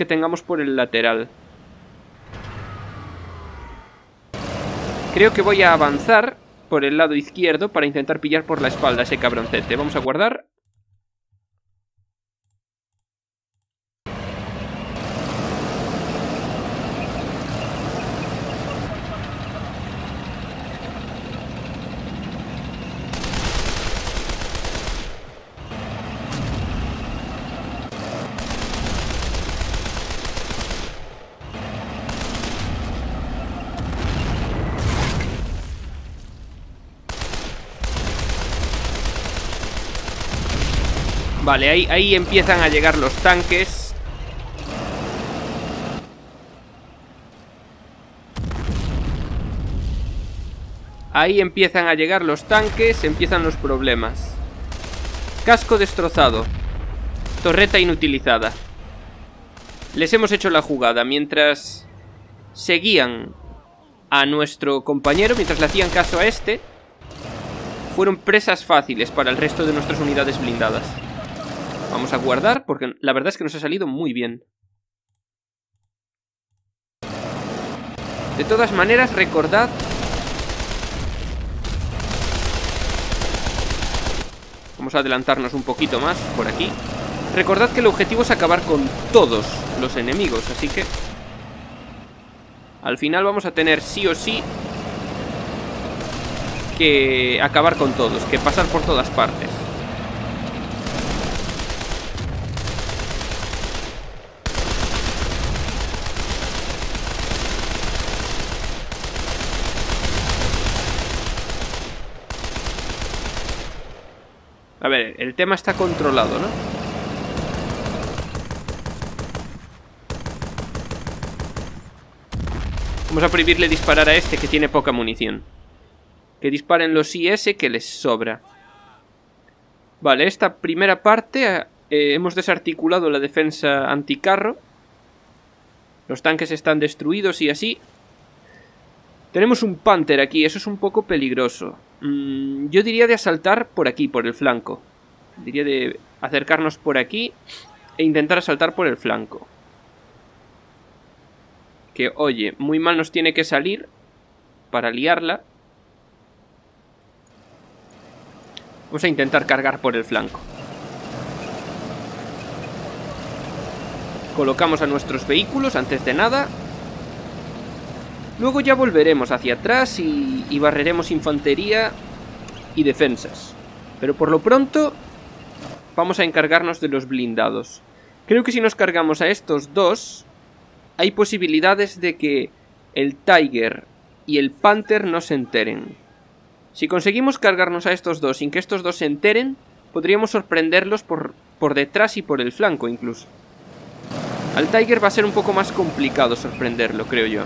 que tengamos por el lateral. Creo que voy a avanzar por el lado izquierdo para intentar pillar por la espalda a ese cabroncete. Vamos a guardar. Vale, ahí empiezan a llegar los tanques. Ahí empiezan a llegar los tanques, empiezan los problemas. Casco destrozado. Torreta inutilizada. Les hemos hecho la jugada mientras seguían a nuestro compañero, mientras le hacían caso a este. Fueron presas fáciles para el resto de nuestras unidades blindadas. Vamos a guardar porque la verdad es que nos ha salido muy bien. De todas maneras, recordad... Vamos a adelantarnos un poquito más por aquí. Recordad que el objetivo es acabar con todos los enemigos, así que... al final vamos a tener sí o sí que acabar con todos, que pasar por todas partes. A ver, el tema está controlado, ¿no? Vamos a prohibirle disparar a este que tiene poca munición. Que disparen los IS que les sobra. Vale, esta primera parte hemos desarticulado la defensa anticarro. Los tanques están destruidos y así. Tenemos un Panther aquí, eso es un poco peligroso. Yo diría de asaltar por aquí, por el flanco. Diría de acercarnos por aquí e intentar asaltar por el flanco. Que, oye, muy mal nos tiene que salir para liarla. Vamos a intentar cargar por el flanco. Colocamos a nuestros vehículos antes de nada. Luego ya volveremos hacia atrás y barreremos infantería y defensas. Pero por lo pronto vamos a encargarnos de los blindados. Creo que si nos cargamos a estos dos, hay posibilidades de que el Tiger y el Panther no se enteren. Si conseguimos cargarnos a estos dos sin que estos dos se enteren, podríamos sorprenderlos por detrás y por el flanco incluso. Al Tiger va a ser un poco más complicado sorprenderlo, creo yo.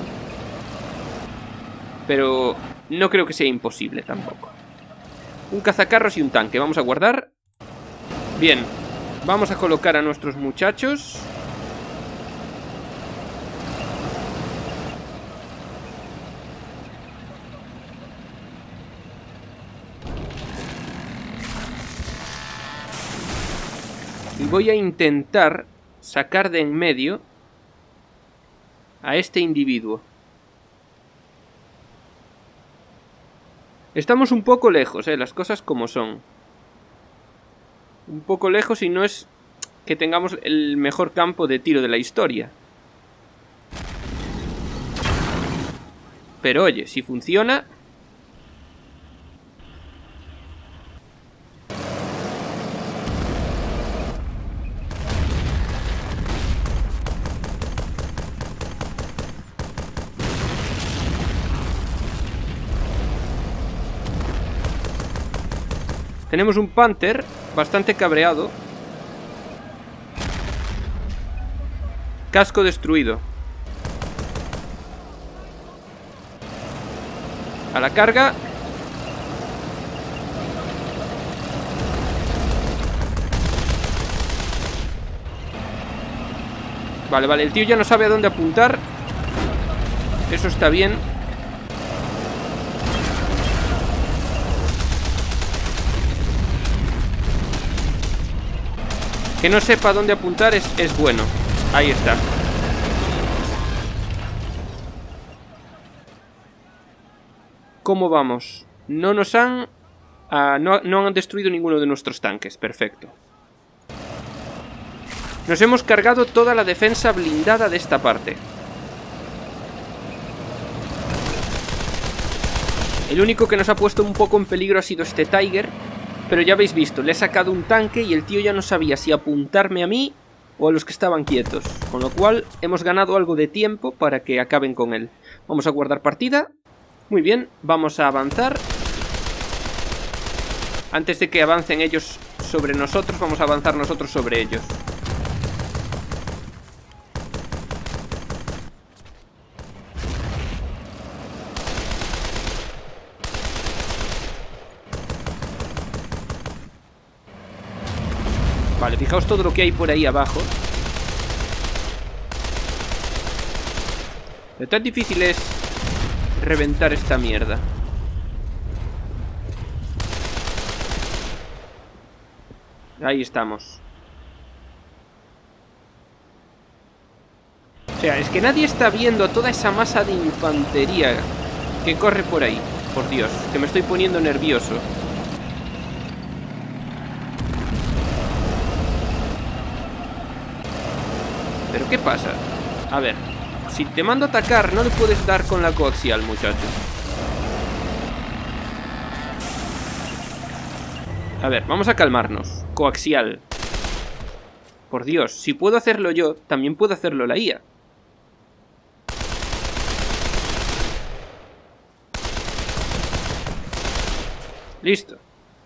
Pero no creo que sea imposible tampoco. Un cazacarros y un tanque. Vamos a guardar. Bien. Vamos a colocar a nuestros muchachos. Y voy a intentar sacar de en medio a este individuo. Estamos un poco lejos, las cosas como son. Un poco lejos y no es que tengamos el mejor campo de tiro de la historia. Pero oye, si funciona... Tenemos un Panther bastante cabreado. Casco destruido. A la carga. Vale, vale, el tío ya no sabe a dónde apuntar. Eso está bien. Que no sepa dónde apuntar es bueno. Ahí está. ¿Cómo vamos? No nos han... no han destruido ninguno de nuestros tanques. Perfecto. Nos hemos cargado toda la defensa blindada de esta parte. El único que nos ha puesto un poco en peligro ha sido este Tiger. Pero ya habéis visto, le he sacado un tanque y el tío ya no sabía si apuntarme a mí o a los que estaban quietos. Con lo cual hemos ganado algo de tiempo para que acaben con él. Vamos a guardar partida. Muy bien, vamos a avanzar. Antes de que avancen ellos sobre nosotros, vamos a avanzar nosotros sobre ellos. Vale, fijaos todo lo que hay por ahí abajo. Lo tan difícil es reventar esta mierda. Ahí estamos. O sea, es que nadie está viendo toda esa masa de infantería que corre por ahí. Por Dios, que me estoy poniendo nervioso. ¿Pero qué pasa? A ver, si te mando a atacar, no le puedes dar con la coaxial, muchacho. A ver, vamos a calmarnos. Coaxial. Por Dios, si puedo hacerlo yo, también puedo hacerlo la IA. Listo.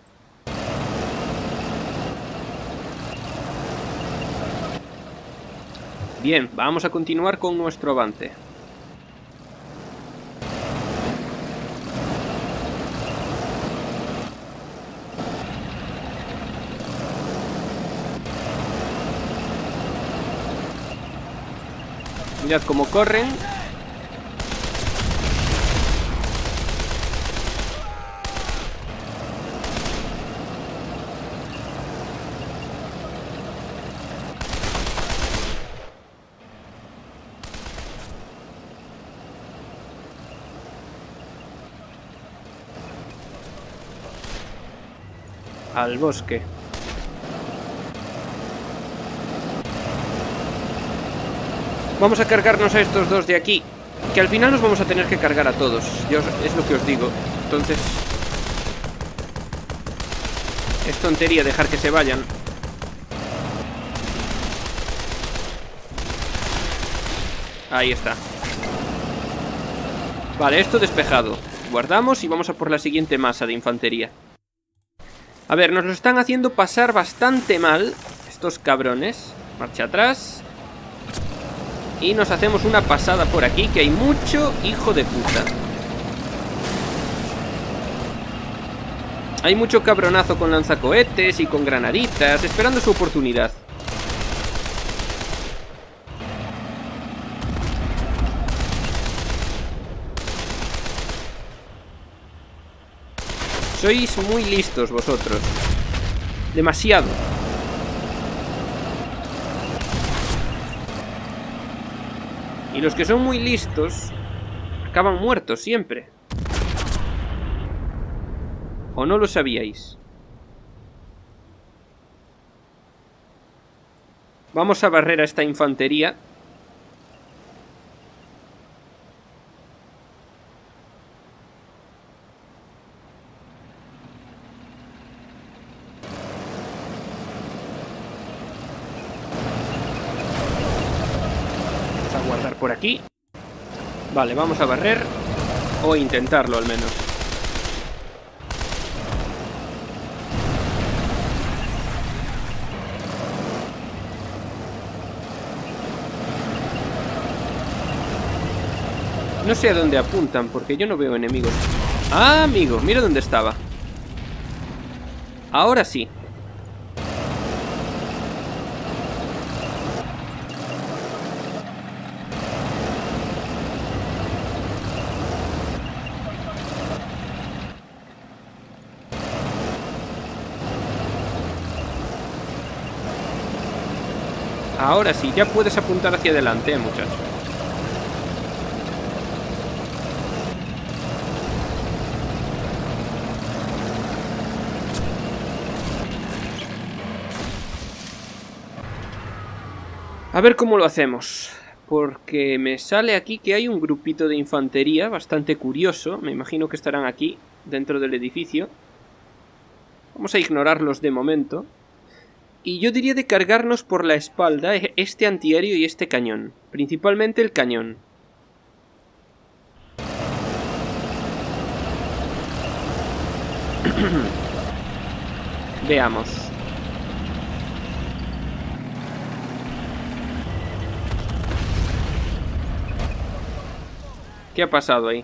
Bien, vamos a continuar con nuestro avance. Mirad cómo corren. Al bosque. Vamos a cargarnos a estos dos de aquí, que al final nos vamos a tener que cargar a todos. Es lo que os digo. Entonces es tontería dejar que se vayan. Ahí está. Vale, esto despejado. Guardamos y vamos a por la siguiente masa de infantería. A ver, nos lo están haciendo pasar bastante mal estos cabrones. Marcha atrás. Y nos hacemos una pasada por aquí, que hay mucho hijo de puta. Hay mucho cabronazo con lanzacohetes y con granaditas, esperando su oportunidad. Sois muy listos vosotros. Demasiado. Y los que son muy listos acaban muertos siempre. ¿O no lo sabíais? Vamos a barrer a esta infantería. Guardar por aquí. Vale, vamos a barrer. O intentarlo al menos. No sé a dónde apuntan porque yo no veo enemigos. Ah, amigo, mira dónde estaba. Ahora sí. Ahora sí, ya puedes apuntar hacia adelante, muchacho. A ver cómo lo hacemos. Porque me sale aquí que hay un grupito de infantería bastante curioso. Me imagino que estarán aquí, dentro del edificio. Vamos a ignorarlos de momento. Y yo diría de cargarnos por la espalda este antiaéreo y este cañón. Principalmente el cañón. Veamos. ¿Qué ha pasado ahí?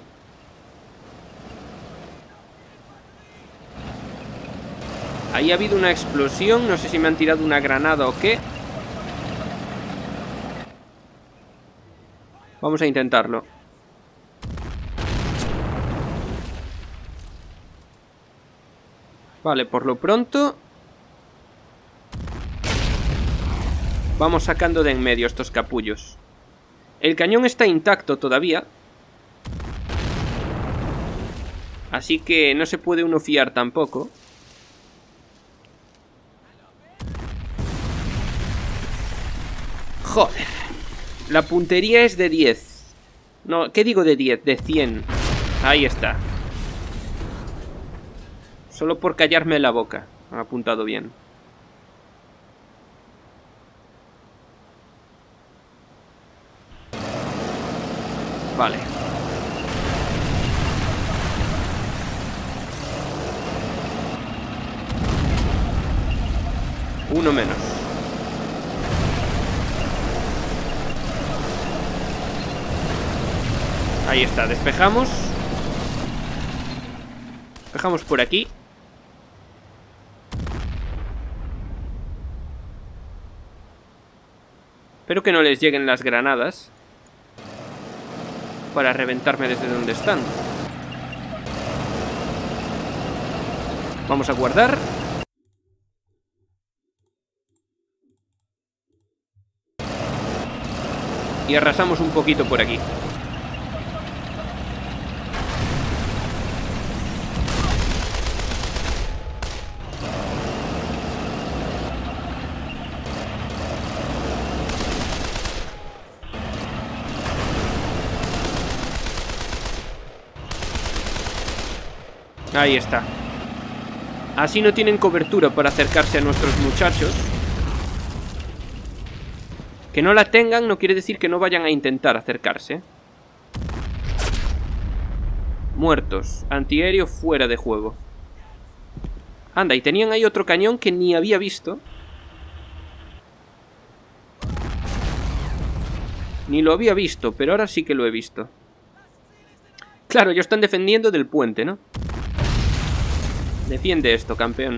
Ahí ha habido una explosión. No sé si me han tirado una granada o qué. Vamos a intentarlo. Vale, por lo pronto vamos sacando de en medio estos capullos. El cañón está intacto todavía, así que no se puede uno fiar tampoco. Joder. La puntería es de 10. No, ¿qué digo de 10? De 100. Ahí está. Solo por callarme la boca. Han apuntado bien. Vale. Uno menos. Ahí está, despejamos. Despejamos por aquí. Espero que no les lleguen las granadas para reventarme desde donde están. Vamos a guardar. Y arrasamos un poquito por aquí. Ahí está. Así no tienen cobertura para acercarse a nuestros muchachos. Que no la tengan no quiere decir que no vayan a intentar acercarse. Muertos. Antiaéreo fuera de juego. Anda, y tenían ahí otro cañón que ni había visto. Ni lo había visto, pero ahora sí que lo he visto. Claro, ellos están defendiendo del puente, ¿no? Defiende esto, campeón.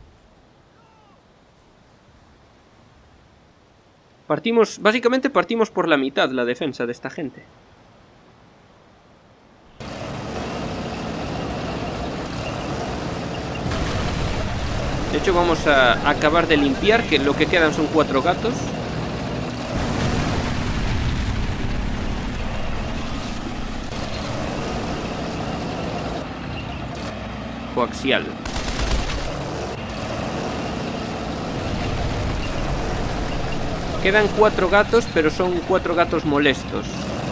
Básicamente partimos por la mitad la defensa de esta gente. De hecho vamos a acabar de limpiar, que lo que quedan son 4 gatos. Coaxial. Quedan 4 gatos, pero son 4 gatos molestos.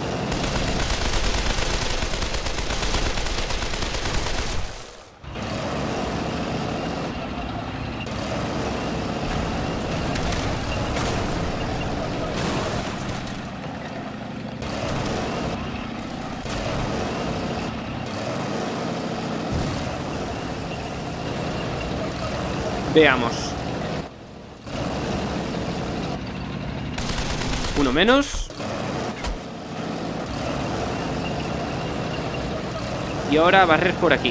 Veamos. Uno menos. Y ahora a barrer por aquí.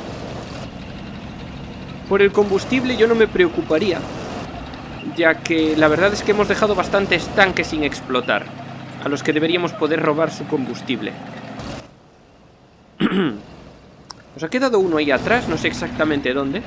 Por el combustible yo no me preocuparía, ya que la verdad es que hemos dejado bastantes tanques sin explotar, a los que deberíamos poder robar su combustible. Nos ha quedado uno ahí atrás, no sé exactamente dónde.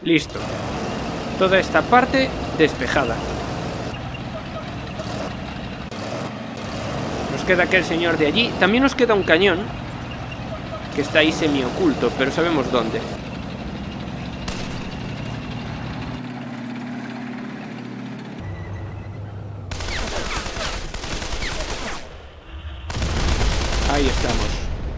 Listo. Toda esta parte despejada. Nos queda aquel señor de allí. También nos queda un cañón que está ahí semi-oculto, pero sabemos dónde. Ahí estamos.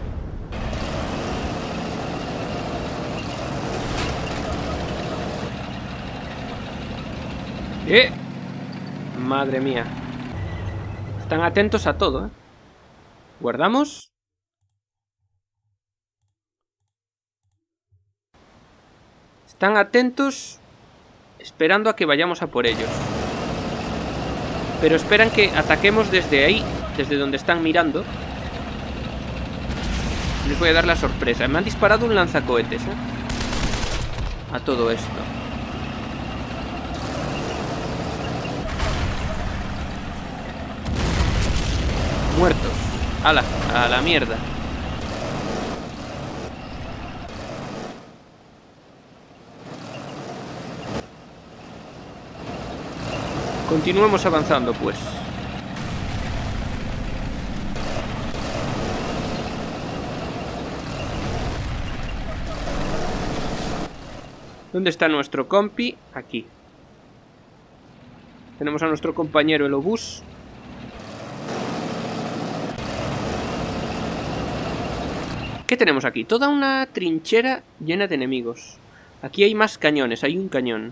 Madre mía. Están atentos a todo, ¿eh? Guardamos. Están atentos, esperando a que vayamos a por ellos. Pero esperan que ataquemos desde ahí, desde donde están mirando. Les voy a dar la sorpresa. Me han disparado un lanzacohetes, ¿eh? A todo esto. Muertos. ¡Hala! A la mierda. Continuemos avanzando, pues. ¿Dónde está nuestro compi? Aquí. Tenemos a nuestro compañero el obús. ¿Qué tenemos aquí? Toda una trinchera llena de enemigos. Aquí hay más cañones, hay un cañón.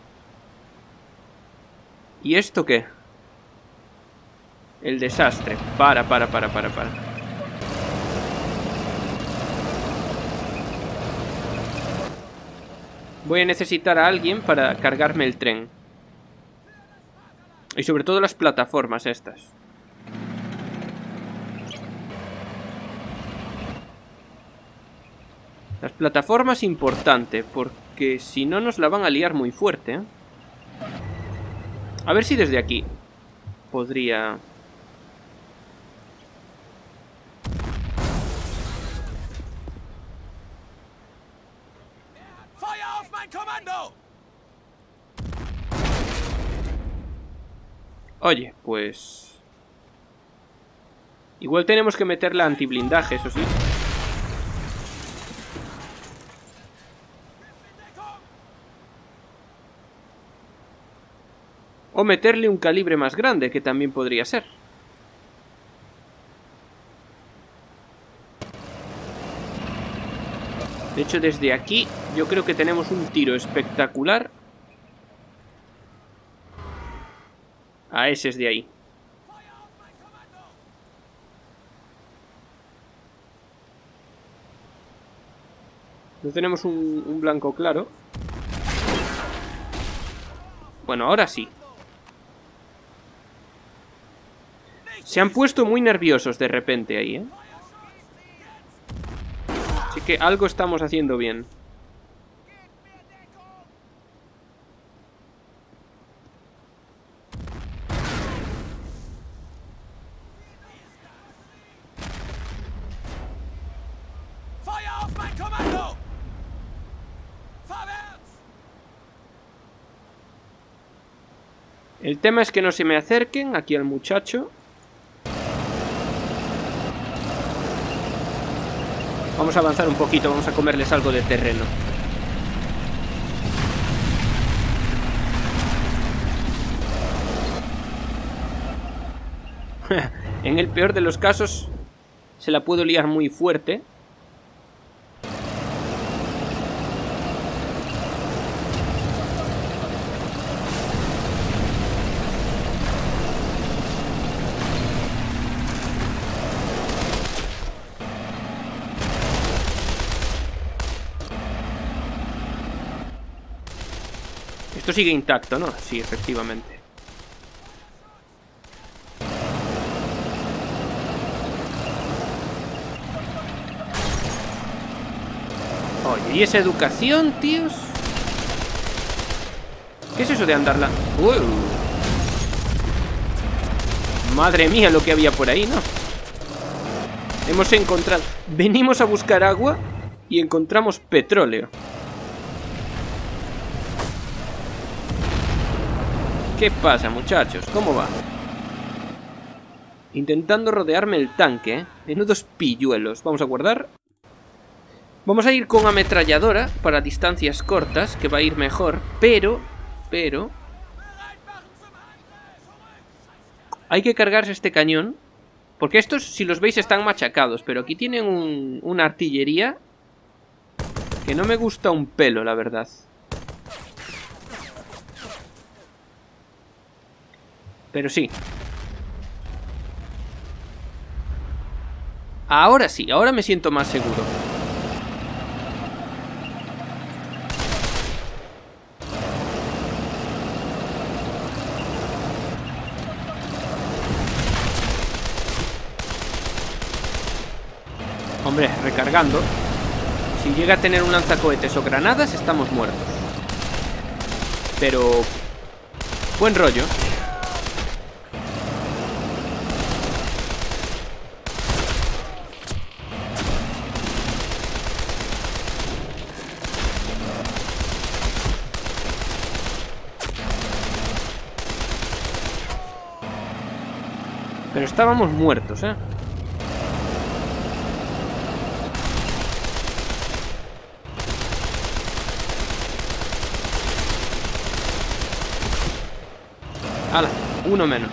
¿Y esto qué? El desastre. Para. Voy a necesitar a alguien para cargarme el tren. Y sobre todo las plataformas estas. Las plataformas importante, porque si no nos la van a liar muy fuerte, ¿eh? A ver si desde aquí podría... Oye, pues... igual tenemos que meter la antiblindaje, eso sí. O meterle un calibre más grande, que también podría ser. De hecho, desde aquí yo creo que tenemos un tiro espectacular a ese de ahí. No tenemos un blanco claro. Bueno, ahora sí. Se han puesto muy nerviosos de repente ahí, ¿eh? Así que algo estamos haciendo bien. El tema es que no se me acerquen aquí al muchacho. Vamos a avanzar un poquito, vamos a comerles algo de terreno. En el peor de los casos, se la puedo liar muy fuerte. Esto sigue intacto, ¿no? Sí, efectivamente. Oye, ¿y esa educación, tíos? ¿Qué es eso de andarla? Madre mía, lo que había por ahí, ¿no? Hemos encontrado... Venimos a buscar agua y encontramos petróleo. ¿Qué pasa, muchachos? ¿Cómo va? Intentando rodearme el tanque, ¿eh? Menudos pilluelos. Vamos a guardar. Vamos a ir con ametralladora para distancias cortas, que va a ir mejor. Pero... hay que cargarse este cañón. Porque estos, si los veis, están machacados. Pero aquí tienen una artillería que no me gusta un pelo, la verdad. Pero sí. Ahora sí, ahora me siento más seguro. Hombre, recargando. Si llega a tener un lanzacohetes o granadas, estamos muertos. Pero... buen rollo. Pero estábamos muertos, ¿eh? ¡Hala! Uno menos.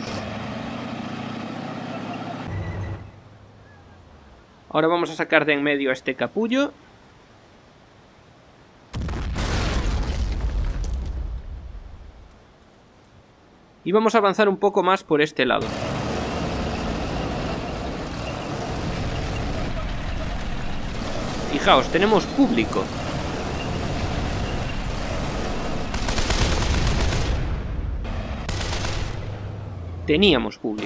Ahora vamos a sacar de en medio a este capullo. Y vamos a avanzar un poco más por este lado. Fijaos, tenemos público. Teníamos público.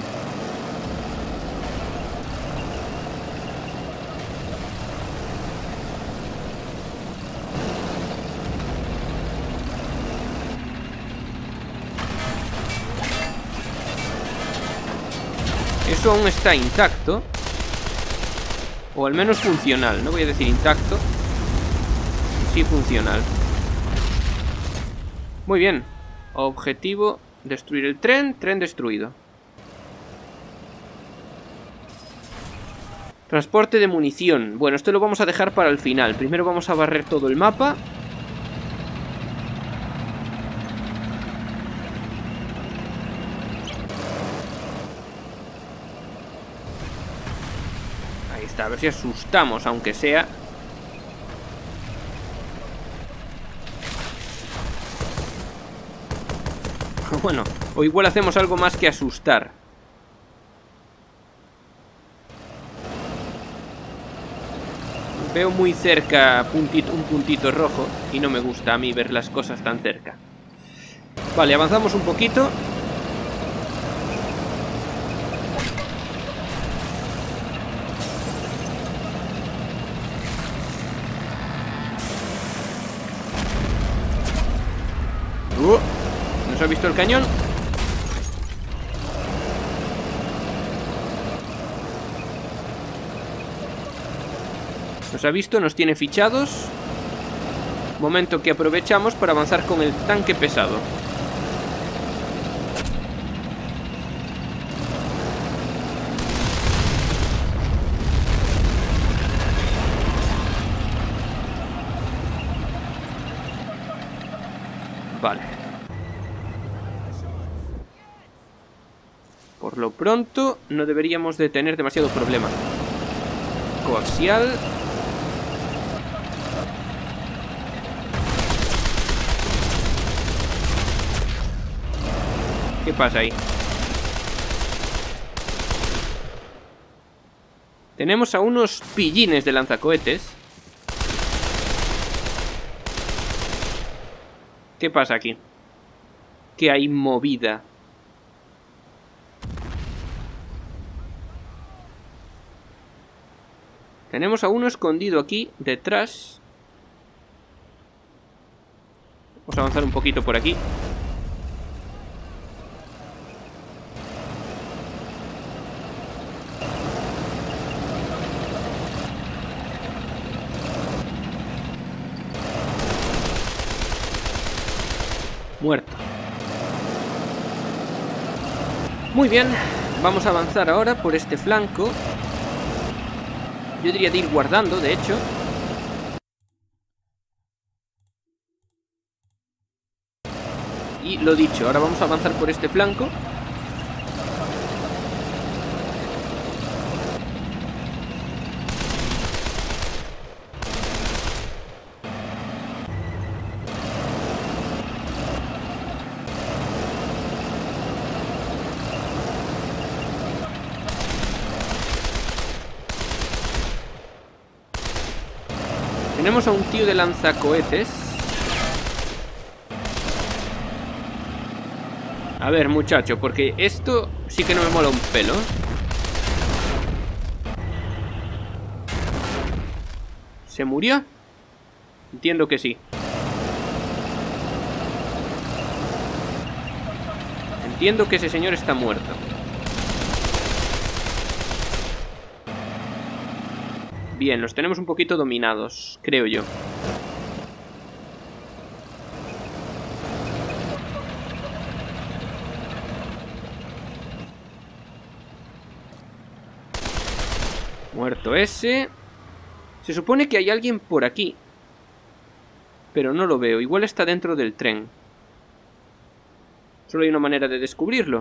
Eso aún está intacto. O al menos funcional. No voy a decir intacto. Sí, funcional. Muy bien. Objetivo: destruir el tren. Tren destruido. Transporte de munición. Bueno, esto lo vamos a dejar para el final. Primero vamos a barrer todo el mapa. Ahí está, a ver si asustamos, aunque sea. Bueno, o igual hacemos algo más que asustar. Veo muy cerca un puntito rojo y no me gusta a mí ver las cosas tan cerca. Vale, avanzamos un poquito. ¿Nos ha visto el cañón? Nos ha visto, nos tiene fichados. Momento que aprovechamos para avanzar con el tanque pesado. Vale. Por lo pronto no deberíamos de tener demasiado problema. Coaxial. ¿Qué pasa ahí? Tenemos a unos pillines de lanzacohetes. ¿Qué pasa aquí? Que hay movida. Tenemos a uno escondido aquí, detrás. Vamos a avanzar un poquito por aquí. Muerto. Muy bien, vamos a avanzar ahora por este flanco. Yo diría de ir guardando, de hecho. Y lo dicho, ahora vamos a avanzar por este flanco. Tenemos a un tío de lanzacohetes. A ver, muchacho, porque esto sí que no me mola un pelo. ¿Se murió? Entiendo que sí. Entiendo que ese señor está muerto. Bien, los tenemos un poquito dominados, creo yo. Muerto ese. Se supone que hay alguien por aquí, pero no lo veo. Igual está dentro del tren. Solo hay una manera de descubrirlo.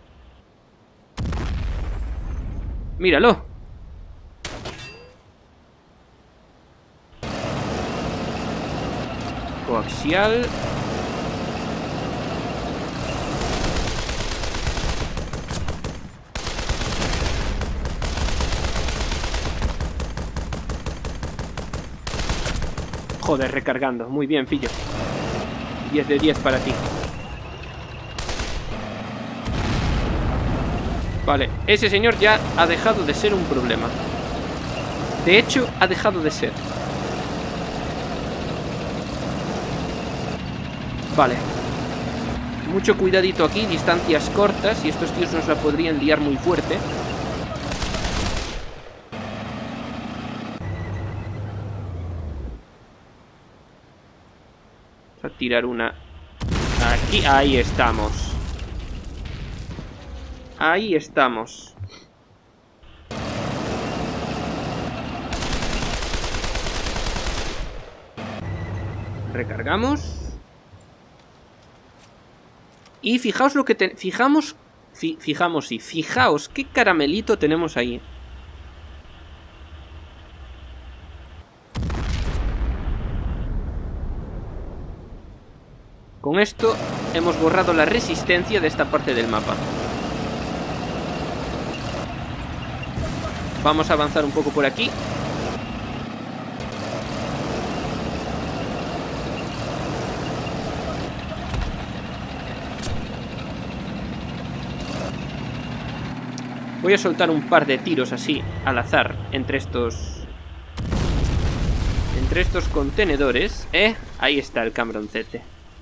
¡Míralo! Coaxial. Joder, recargando. Muy bien, Fillo. 10 de 10 para ti. Vale, ese señor ya ha dejado de ser un problema. De hecho, ha dejado de ser. Vale. Mucho cuidadito aquí, distancias cortas. Y estos tíos nos la podrían liar muy fuerte. Vamos a tirar una aquí. Ahí estamos. Ahí estamos. Recargamos. Y fijaos lo que fijaos qué caramelito tenemos ahí. Con esto hemos borrado la resistencia de esta parte del mapa. Vamos a avanzar un poco por aquí. Voy a soltar un par de tiros así, al azar, entre estos contenedores. Ahí está el cambroncete.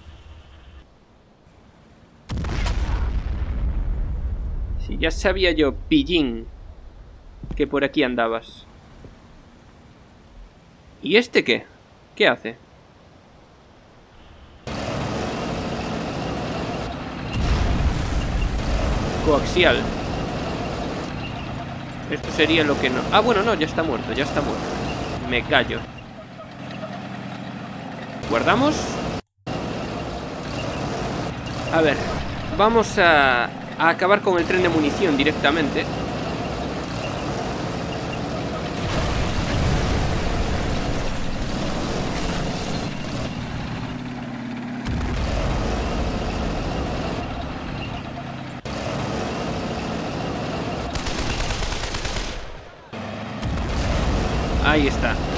Si ya sabía yo, pillín, que por aquí andabas. ¿Y este qué? ¿Qué hace? Coaxial. Esto sería lo que no... Ah, bueno, no, ya está muerto, ya está muerto. Me callo. Guardamos. A ver, vamos a acabar con el tren de munición directamente. Ahí está.